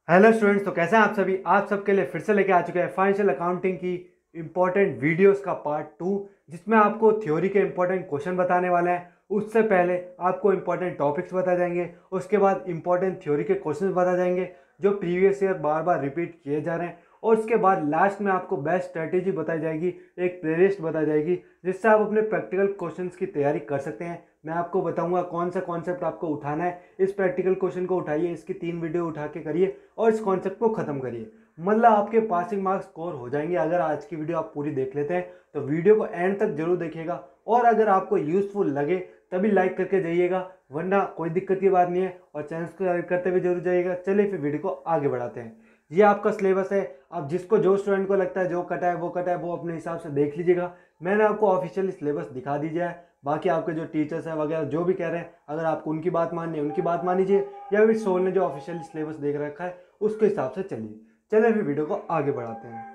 Hello students, तो कैसे हैं आप सभी। आप सबके लिए फिर से लेके आ चुके हैं फाइनेंशियल अकाउंटिंग की इंपॉर्टेंट वीडियोस का पार्ट 2, जिसमें आपको थ्योरी के इंपॉर्टेंट क्वेश्चन बताने वाले हैं। उससे पहले आपको इंपॉर्टेंट टॉपिक्स बताए जाएंगे, उसके बाद इंपॉर्टेंट थ्योरी के क्वेश्चन बताए जाएंगे जो प्रीवियस ईयर बार बार रिपीट किए जा रहे हैं, और उसके बाद लास्ट में आपको बेस्ट स्ट्रेटेजी बताई जाएगी, एक प्लेलिस्ट बताई जाएगी जिससे आप अपने प्रैक्टिकल क्वेश्चंस की तैयारी कर सकते हैं। मैं आपको बताऊंगा कौन सा कॉन्सेप्ट आपको उठाना है। इस प्रैक्टिकल क्वेश्चन को उठाइए, इसकी 3 वीडियो उठा के करिए और इस कॉन्सेप्ट को खत्म करिए। मतलब आपके पासिंग मार्क्स स्कोर हो जाएंगे अगर आज की वीडियो आप पूरी देख लेते हैं। तो वीडियो को एंड तक जरूर देखिएगा, और अगर आपको यूजफुल लगे तभी लाइक करके जाइएगा, वरना कोई दिक्कत की बात नहीं है। और चैनल को लाइक करते हुए जरूर जाइएगा। चलिए फिर वीडियो को आगे बढ़ाते हैं। ये आपका सिलेबस है। अब जिसको जो स्टूडेंट को लगता है जो कटा है वो अपने हिसाब से देख लीजिएगा। मैंने आपको ऑफिशियली सिलेबस दिखा दीजिए है। बाकी आपके जो टीचर्स हैं वगैरह जो भी कह रहे हैं, अगर आपको उनकी बात माननी है उनकी बात मान लीजिए, या फिर सोल ने जो ऑफिशियल सिलेबस देख रखा है उसके हिसाब से चलिए। चलिए फिर वीडियो को आगे बढ़ाते हैं।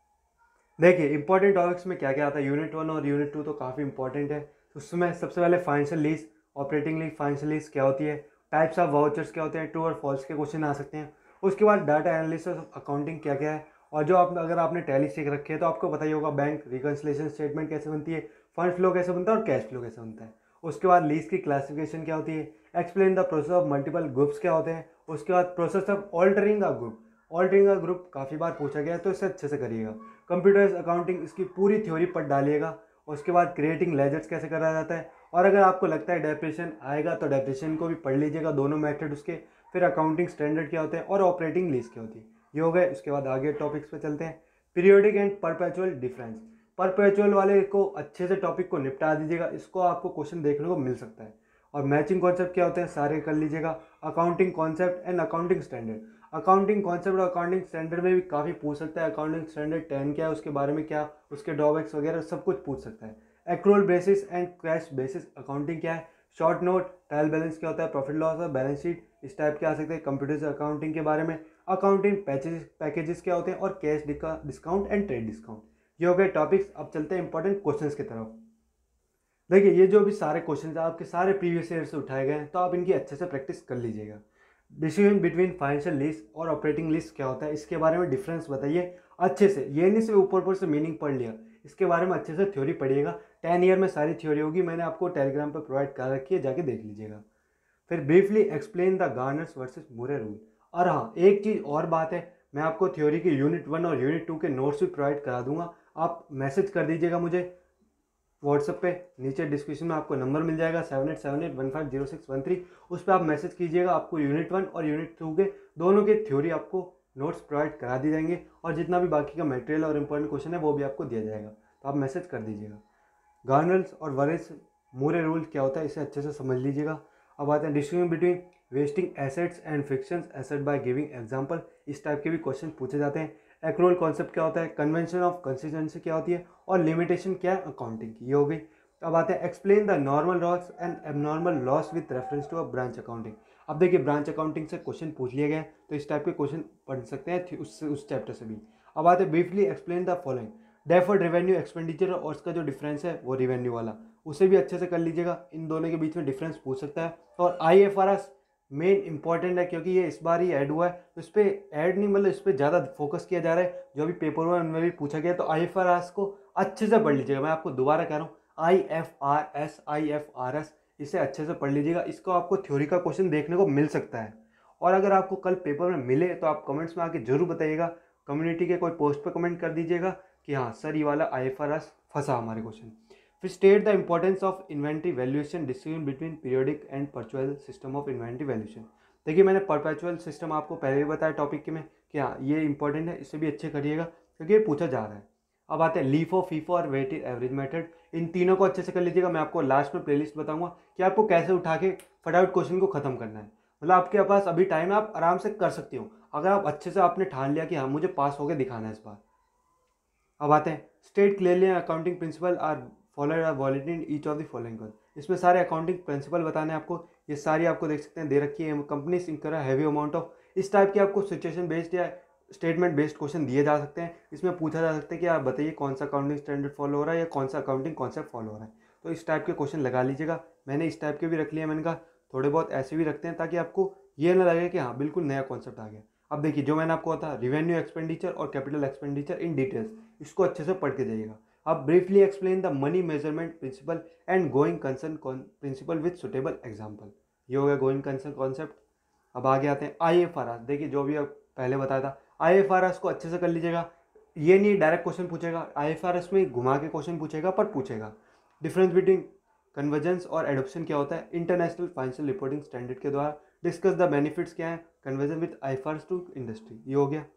देखिए इंपॉर्टेंट टॉपिक्स में क्या क्या आता है। यूनिट 1 और यूनिट 2 तो काफ़ी इंपॉर्टेंट है। तो उसमें सबसे पहले financial lease, operating lease, financial lease क्या होती है, टाइप्स ऑफ वाउचर्स क्या होते हैं, ट्रू और फॉल्स के क्वेश्चन आ सकते हैं। उसके बाद डाटा एनालिसिस अकाउंटिंग क्या क्या है, और जो आप अगर आपने टैली सीख रखे है तो आपको पता ही होगा बैंक रिकन्सिलेशन स्टेटमेंट कैसे बनती है, फंड फ्लो कैसे बनता है और कैश फ्लो कैसे बनता है। उसके बाद लीज की क्लासिफिकेशन क्या होती है, explain the process of multiple groups क्या होते हैं। उसके बाद process of altering a group, altering a group काफ़ी बार पूछा गया है तो इसे अच्छे से करिएगा। कंप्यूटर्स अकाउंटिंग, इसकी पूरी थ्योरी पढ़ डालिएगा। उसके बाद क्रिएटिंग लेजर्स कैसे करा जाता है, और अगर आपको लगता है डेप्रेशन आएगा तो डेप्रेशन को भी पढ़ लीजिएगा, दोनों मेथड उसके। फिर अकाउंटिंग स्टैंडर्ड क्या होते हैं और ऑपरेटिंग लीज क्या होती है, ये हो गए। उसके बाद आगे टॉपिक्स पे चलते हैं। Periodic and perpetual difference, perpetual वाले को अच्छे से टॉपिक को निपटा दीजिएगा, इसको आपको क्वेश्चन देखने को मिल सकता है। और मैचिंग कॉन्सेप्ट क्या होते हैं सारे कर लीजिएगा। Accounting concept and accounting standard, accounting concept और अकाउंटिंग स्टैंडर्ड में भी काफ़ी पूछ सकता है। अकाउंटिंग स्टैंडर्ड 10 क्या है, उसके बारे में क्या, उसके ड्रॉबैक्स वगैरह सब कुछ पूछ सकता है। Accrual basis and cash basis accounting क्या है, शॉर्ट नोट, ट्रायल बैलेंस क्या होता है, प्रॉफिट लॉस और बैलेंस शीट, इस टाइप के आ सकते हैं। कंप्यूटर अकाउंटिंग के बारे में अकाउंटिंग पैकेजेस क्या होते हैं, और cash discount and trade discount, ये हो गए टॉपिक्स। अब चलते हैं इंपॉर्टेंट क्वेश्चंस की तरफ। देखिए ये जो भी सारे क्वेश्चन आपके सारे प्रीवियस ईयर से उठाए गए हैं, तो आप इनकी अच्छे से प्रैक्टिस कर लीजिएगा। डिसीजन बिटवीन फाइनेंशियल लीज और ऑपरेटिंग लीज क्या होता है, इसके बारे में डिफरेंस बताइए अच्छे से। ये नहीं सिर्फ ऊपर ऊपर से मीनिंग पढ़ लिया, इसके बारे में अच्छे से थ्योरी पढ़िएगा। 10 ईयर में सारी थ्योरी होगी, मैंने आपको टेलीग्राम पर प्रोवाइड कर रखी है, जाके देख लीजिएगा। फिर briefly explain the Garner's versus Murray rule. और हाँ, एक चीज़ और बात है, मैं आपको थ्योरी के यूनिट 1 और यूनिट 2 के नोट्स भी प्रोवाइड करा दूंगा। आप मैसेज कर दीजिएगा मुझे व्हाट्सएप पे, नीचे डिस्क्रिप्शन में आपको नंबर मिल जाएगा 7878150613। उस पर आप मैसेज कीजिएगा, आपको यूनिट 1 और यूनिट 2 के दोनों के थ्योरी आपको नोट्स प्रोवाइड करा दी जाएंगे, और जितना भी बाकी का मटेरियल और इंपॉर्टेंट क्वेश्चन है वो भी आपको दिया जाएगा, तो आप मैसेज कर दीजिएगा। गार्नल्स और वरिस मूरे रूल क्या होता है, इसे अच्छे से समझ लीजिएगा। अब आते हैं distinction between wasting assets and fictions asset by giving example, इस टाइप के भी क्वेश्चन पूछे जाते हैं। एक्रूअल कॉन्सेप्ट क्या होता है, कन्वेंशन ऑफ कंसिस्टेंसी क्या होती है, और लिमिटेशन क्या है अकाउंटिंग की, ये हो गई। अब आते हैं explain the normal loss and abnormal loss with reference to a branch accounting. अब देखिए ब्रांच अकाउंटिंग से क्वेश्चन पूछ लिए गए, तो इस टाइप के क्वेश्चन पढ़ सकते हैं उस चैप्टर से भी। अब आते हैं briefly explain the following, deferred revenue expenditure और उसका जो डिफरेंस है वो रिवेन्यू वाला, उसे भी अच्छे से कर लीजिएगा। इन दोनों के बीच में डिफरेंस पूछ सकता है। और IFRS मेन इंपॉर्टेंट है, क्योंकि ये इस बार ही ऐड हुआ है, तो इस पर ऐड नहीं मतलब इस पर ज़्यादा फोकस किया जा रहा है। जो भी पेपर हुआ है उनमें भी पूछा गया, तो IFRS को अच्छे से पढ़ लीजिएगा। मैं आपको दोबारा कह रहा हूँ, IFRS इसे अच्छे से पढ़ लीजिएगा। इसको आपको थ्योरी का क्वेश्चन देखने को मिल सकता है, और अगर आपको कल पेपर में मिले तो आप कमेंट्स में आके जरूर बताइएगा। कम्युनिटी के कोई पोस्ट पर कमेंट कर दीजिएगा कि हाँ सर ये वाला IFRS फंसा हमारे क्वेश्चन। फिर state the importance of inventory valuation, distinction between periodic and perpetual system of inventory valuation. देखिए मैंने परपेचुअल सिस्टम आपको पहले भी बताया टॉपिक में कि हाँ ये इंपॉर्टेंट है, इसे भी अच्छे करिएगा क्योंकि ये पूछा जा रहा है। अब आते हैं लीफो, फीफो और वेटेड एवरेज मेथड, इन तीनों को अच्छे से कर लीजिएगा। मैं आपको लास्ट में प्लेलिस्ट बताऊंगा कि आपको कैसे उठा के फटाफट क्वेश्चन को खत्म करना है। मतलब आपके पास अभी टाइम है, आप आराम से कर सकते हो अगर आप अच्छे से आपने ठान लिया कि हाँ मुझे पास होकर दिखाना है इस बार। अब आते हैं state clearly accounting principle are followed are valid in each of the following. इसमें सारे अकाउंटिंग प्रिंसिपल बताने आपको, ये सारी आपको देख सकते हैं दे रखी है। Companies incur heavy amount of, इस टाइप के आपको सिचुएशन बेस्ड या स्टेटमेंट बेस्ड क्वेश्चन दिए जा सकते हैं। इसमें पूछा जा सकता है कि आप बताइए कौन सा अकाउंटिंग स्टैंडर्ड फॉलो हो रहा है या कौन सा अकाउंटिंग कॉन्सेप्ट फॉलो हो रहा है, तो इस टाइप के क्वेश्चन लगा लीजिएगा। मैंने इस टाइप के भी रख लिए, मैंने कहा थोड़े बहुत ऐसे भी रखते हैं ताकि आपको ये ना लगे कि हाँ बिल्कुल नया कॉन्सेप्ट आ गया। अब देखिए जो मैंने आपको बताया रिवेन्यू एक्सपेंडिचर और कैपिटल एक्सपेंडिचर इन डिटेल्स, इसको अच्छे से पढ़ के जाइएगा। अब briefly explain the money measurement principle and going concern principle with suitable example. ये हो गया गोइंग कंसर्न कॉन्सेप्ट। अब आगे आते हैं IFRS। देखिए जो भी अब पहले बताया था IFRS को अच्छे से कर लीजिएगा। ये नहीं डायरेक्ट क्वेश्चन पूछेगा, IFRS में घुमा के क्वेश्चन पूछेगा, पर पूछेगा डिफरेंस बिटवीन कन्वर्जेंस और एडोप्शन क्या होता है इंटरनेशनल फाइनेंशियल रिपोर्टिंग स्टैंडर्ड के द्वारा, डिस्कस द बेनिफिट्स क्या है conversion with IFRS to industry. ये हो गया।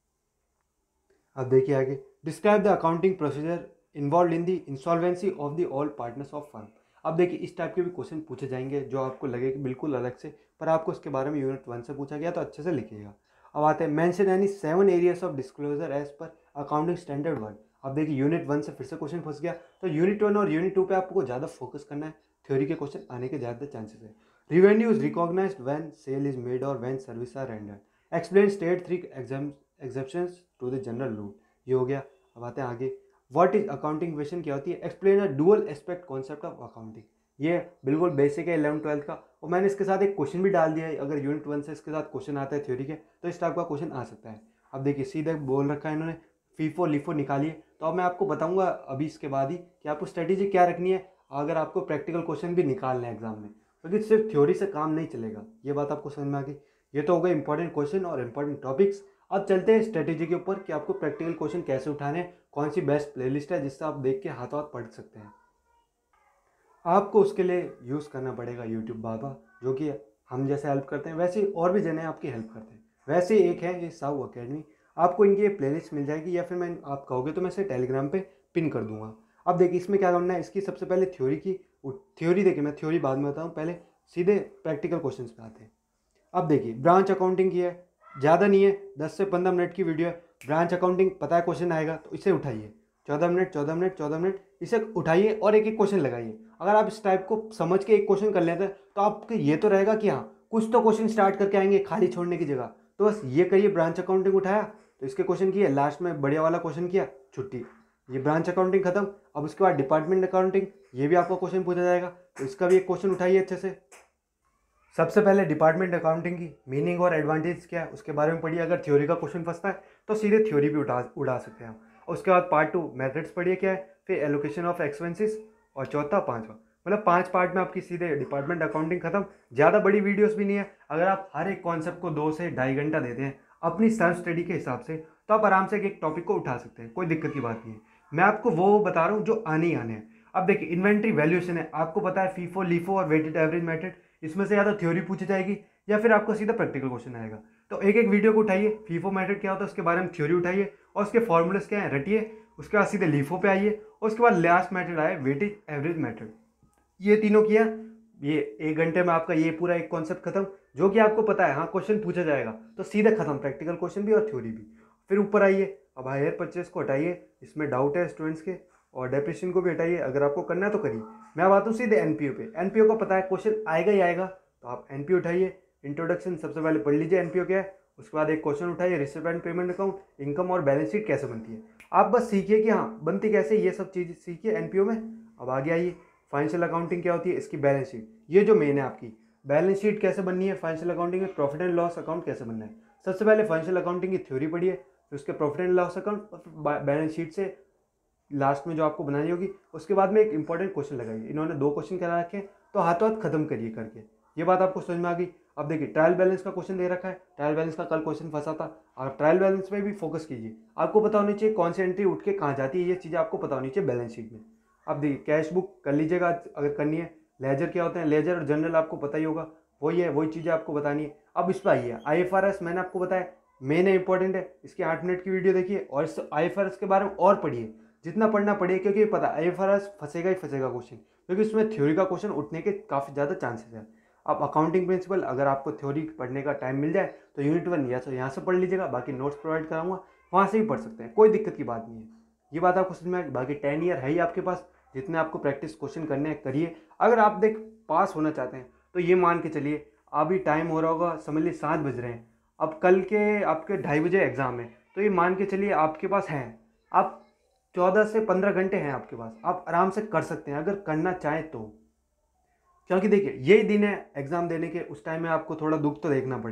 अब देखिए आगे describe the accounting procedure involve in the insolvency of the all partners of firm. अब देखिए इस टाइप के भी क्वेश्चन पूछे जाएंगे जो आपको लगे कि बिल्कुल अलग से, पर आपको इसके बारे में यूनिट 1 से पूछा गया तो अच्छे से लिखिएगा। अब आते हैं mention any 7 areas of disclosure as per accounting standard 1। अब देखिए यूनिट 1 से फिर से क्वेश्चन फंस गया, तो यूनिट 1 और यूनिट 2 पे आपको ज़्यादा फोकस करना है, थ्योरी के क्वेश्चन आने के ज़्यादा चांसेस है। Revenue is recognised when sale is made और when service are rendered. Explain state 3 exceptions to the general rule. ये हो गया। अब आते हैं आगे व्हाट इज अकाउंटिंग क्वेश्चन क्या होती है, explain a dual aspect concept of accounting. ये बिल्कुल बेसिक है 11th-12th का, और मैंने इसके साथ एक क्वेश्चन भी डाल दिया है। अगर यूनिट 1 से इसके साथ क्वेश्चन आता है थ्योरी के तो इस टाइप का क्वेश्चन आ सकता है। अब देखिए सीधे बोल रखा है इन्होंने फीफो लिफो निकालिए, तो अब मैं आपको बताऊंगा अभी इसके बाद ही कि आपको स्ट्रेटेजी क्या रखनी है अगर आपको प्रैक्टिकल क्वेश्चन भी निकालना है एग्जाम में, क्योंकि सिर्फ थ्योरी से काम नहीं चलेगा। ये बात आपको समझ में आ गई। ये तो हो गए इंपॉर्टेंट क्वेश्चन और इंपॉर्टेंट टॉपिक्स। अब चलते हैं स्ट्रेटेजी के ऊपर कि आपको प्रैक्टिकल क्वेश्चन कैसे उठाने हैं, कौन सी बेस्ट प्लेलिस्ट है जिससे आप देख के हाथों हाथ पढ़ सकते हैं। आपको उसके लिए यूज़ करना पड़ेगा यूट्यूब बाबा, जो कि हम जैसे हेल्प करते हैं वैसे और भी जने आपकी हेल्प करते हैं। वैसे एक है ये साउ अकेडमी, आपको इनकी प्लेलिस्ट मिल जाएगी, या फिर मैं आप कहोगे तो मैं इसे टेलीग्राम पे पिन कर दूंगा। अब देखिए इसमें क्या करना है, इसकी सबसे पहले थ्योरी देखिए, मैं थ्योरी बाद में बताऊँ, पहले सीधे प्रैक्टिकल क्वेश्चन पे आते हैं। अब देखिए ब्रांच अकाउंटिंग की है, ज़्यादा नहीं है, 10 से 15 मिनट की वीडियो है। ब्रांच अकाउंटिंग पता है क्वेश्चन आएगा तो इसे उठाइए, 14 मिनट इसे उठाइए और एक एक क्वेश्चन लगाइए। अगर आप इस टाइप को समझ के एक क्वेश्चन कर लेते हैं तो आपके ये तो रहेगा कि हाँ कुछ तो क्वेश्चन स्टार्ट करके आएंगे खाली छोड़ने की जगह। तो बस ये करिए, ब्रांच अकाउंटिंग उठाया तो इसके क्वेश्चन किए, लास्ट में बढ़िया वाला क्वेश्चन किया, छुट्टी। ये ब्रांच अकाउंटिंग खत्म। अब उसके बाद डिपार्टमेंट अकाउंटिंग, ये भी आपको क्वेश्चन पूछा जाएगा, तो इसका भी एक क्वेश्चन उठाइए अच्छे से। सबसे पहले डिपार्टमेंट अकाउंटिंग की मीनिंग और एडवांटेज क्या है उसके बारे में पढ़िए। अगर थ्योरी का क्वेश्चन फंसता है तो सीधे थ्योरी भी उड़ा सकते हैं। और उसके बाद पार्ट 2 मेथड्स पढ़िए क्या है, फिर एलोकेशन ऑफ एक्सपेंसेस, और चौथा 5वां, मतलब 5 पार्ट में आपकी सीधे डिपार्टमेंट अकाउंटिंग खत्म। ज़्यादा बड़ी वीडियोस भी नहीं है। अगर आप हर एक कॉन्सेप्ट को 2 से 2.5 घंटा देते हैं अपनी सेल्फ स्टडी के हिसाब से, तो आप आराम से एक टॉपिक को उठा सकते हैं, कोई दिक्कत की बात नहीं है। मैं आपको वो बता रहा हूँ जो आने ही आने हैं। अब देखिए इन्वेंट्री वैल्यूएशन है, आपको पता है फीफो लीफो और वेटेड एवरेज मेथड, इसमें से या तो थ्योरी पूछी जाएगी या फिर आपको सीधा प्रैक्टिकल क्वेश्चन आएगा। तो एक एक वीडियो को उठाइए, फीफो मेथड क्या होता है उसके बारे में थ्योरी उठाइए और उसके फॉर्मूलेस क्या है रटिए, उसके बाद सीधे लीफो पे आइए, और उसके बाद लास्ट मेथड आए वेटेज एवरेज मेथड। ये तीनों किया, ये 1 घंटे में आपका ये पूरा एक कॉन्सेप्ट खत्म, जो कि आपको पता है हाँ क्वेश्चन पूछा जाएगा तो सीधे खत्म, प्रैक्टिकल क्वेश्चन भी और थ्योरी भी। फिर ऊपर आइए, अब हायर परचेस को हटाइए, इसमें डाउट है स्टूडेंट्स के, और डेप्रिसिएशन को भी हटाइए। अगर आपको करना है तो करिए। मैं अब आता हूँ सीधे एनपीओ पे। एनपीओ का पता है क्वेश्चन आएगा ही आएगा, तो आप एनपीओ उठाइए। इंट्रोडक्शन सबसे पहले पढ़ लीजिए एनपीओ क्या है, उसके बाद एक क्वेश्चन उठाइए, receipt and payment account, income और बैलेंस शीट कैसे बनती है। आप बस सीखिए कि हाँ बनती कैसे, ये सब चीज़ सीखिए एनपीओ में। अब आगे आइए, फाइनेंशियल अकाउंटिंग क्या होती है, इसकी बैलेंस शीट, ये जो मेन है आपकी बैलेंस शीट कैसे बननी है। फाइनेंशियल अकाउंटिंग में प्रॉफिट एंड लॉस अकाउंट कैसे बनना है। सबसे पहले फाइनेंशियल अकाउंटिंग की थ्योरी पढ़िए, फिर उसके प्रॉफिट एंड लॉस अकाउंट और बैलेंस शीट से लास्ट में जो आपको बनानी होगी, उसके बाद में एक इंपॉर्टेंट क्वेश्चन लगाइए। इन्होंने 2 क्वेश्चन करा रखे हैं तो हाथों हाथ खत्म करिए करके। ये बात आपको समझ में आ गई। अब देखिए ट्रायल बैलेंस का क्वेश्चन दे रखा है, ट्रायल बैलेंस का कल क्वेश्चन फंसा था, आप ट्रायल बैलेंस पे भी फोकस कीजिए। आपको पता होनी चाहिए कौन सी एंट्री उठ के कहाँ जाती है, ये चीज़ें आपको पता होनी चाहिए बैलेंस शीट में। अब देखिए कैश बुक कर लीजिएगा अगर करनी है। लेजर क्या होते हैं, लेजर और जनरल आपको पता ही होगा, वही है, वही चीज़ें आपको बतानी है। अब इस पर आइए, IFRS मैंने आपको बताया मेन है, इंपॉर्टेंट है, इसकी 8 मिनट की वीडियो देखिए और इस IFRS के बारे में और पढ़िए, जितना पढ़ना पड़िए, क्योंकि पता IFRS फंसेगा ही फंसेगा क्वेश्चन, क्योंकि उसमें थ्योरी का क्वेश्चन उठने के काफ़ी ज़्यादा चांसेस है। अब अकाउंटिंग प्रिंसिपल अगर आपको थ्योरी पढ़ने का टाइम मिल जाए तो यूनिट 1 या तो यहाँ से पढ़ लीजिएगा, बाकी नोट्स प्रोवाइड कराऊंगा वहाँ से भी पढ़ सकते हैं, कोई दिक्कत की बात नहीं है। ये बात आपको समझ में आएगी। बाकी 10 ईयर है ही आपके पास, जितने आपको प्रैक्टिस क्वेश्चन करने हैं करिए। अगर आप देख पास होना चाहते हैं तो ये मान के चलिए अभी टाइम हो रहा होगा, समझ लीजिए 7 बज रहे हैं, अब कल के आपके 2:30 बजे एग्जाम है, तो ये मान के चलिए आपके पास हैं, आप 14 से 15 घंटे हैं आपके पास, आप आराम से कर सकते हैं अगर करना चाहें तो। क्योंकि देखिए यही दिन है एग्जाम देने के, उस टाइम में आपको थोड़ा दुख तो देखना पड़ेगा,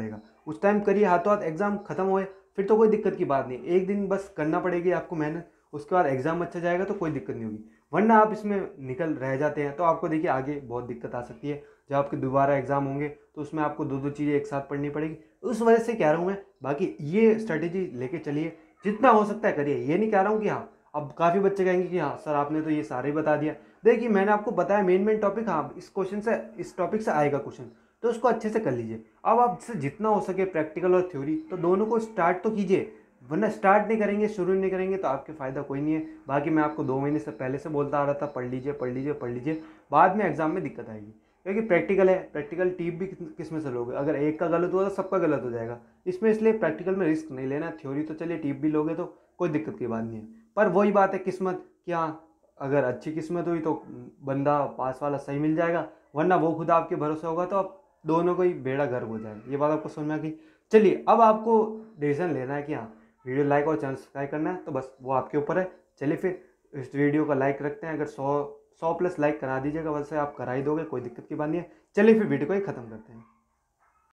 उस टाइम करिए, हाथों हाथ एग्जाम खत्म होए फिर तो कोई दिक्कत की बात नहीं, एक दिन बस करना पड़ेगी आपको मेहनत, उसके बाद एग्जाम अच्छा जाएगा तो कोई दिक्कत नहीं होगी। वरना आप इसमें निकल रह जाते हैं तो आपको देखिए आगे बहुत दिक्कत आ सकती है। जब आपके दोबारा एग्जाम होंगे तो उसमें आपको दो दो चीज़ें एक साथ पढ़नी पड़ेगी, उस वजह से कह रहा हूँ मैं। बाकी ये स्ट्रेटेजी लेके चलिए, जितना हो सकता है करिए। ये नहीं कह रहा हूँ कि हाँ, अब काफ़ी बच्चे कहेंगे कि हाँ सर आपने तो ये सारे बता दिया। देखिए मैंने आपको बताया मेन टॉपिक, हाँ इस क्वेश्चन से, इस टॉपिक से आएगा क्वेश्चन, तो उसको अच्छे से कर लीजिए। अब आपसे जितना हो सके प्रैक्टिकल और थ्योरी तो दोनों को स्टार्ट तो कीजिए, वरना स्टार्ट नहीं करेंगे, शुरू नहीं करेंगे तो आपके फ़ायदा कोई नहीं है। बाकी मैं आपको 2 महीने से पहले से बोलता आ रहा था पढ़ लीजिए पढ़ लीजिए पढ़ लीजिए, बाद में एग्जाम में दिक्कत आएगी। क्योंकि प्रैक्टिकल है, प्रैक्टिकल टीप भी किस में से लोगे, अगर एक का गलत हुआ तो सबका गलत हो जाएगा इसमें, इसलिए प्रैक्टिकल में रिस्क नहीं लेना। थ्योरी तो चलिए टीप भी लोगे तो कोई दिक्कत की बात नहीं है, पर वही बात है किस्मत कि हाँ अगर अच्छी किस्मत हुई तो बंदा पास वाला सही मिल जाएगा, वरना वो खुद आपके भरोसे होगा तो आप दोनों को ही बेड़ा गर्क हो जाएगा। ये बात आपको समझ में आ गई। चलिए अब आपको डिसीजन लेना है कि हाँ वीडियो लाइक और चैनल सब्सक्राइब करना है, तो बस वो आपके ऊपर है। चलिए फिर इस वीडियो का लाइक रखते हैं, अगर 100 प्लस लाइक करा दीजिएगा, वैसे आप करा ही दोगे, कोई दिक्कत की बात नहीं है। चलिए फिर वीडियो को ही ख़त्म करते हैं।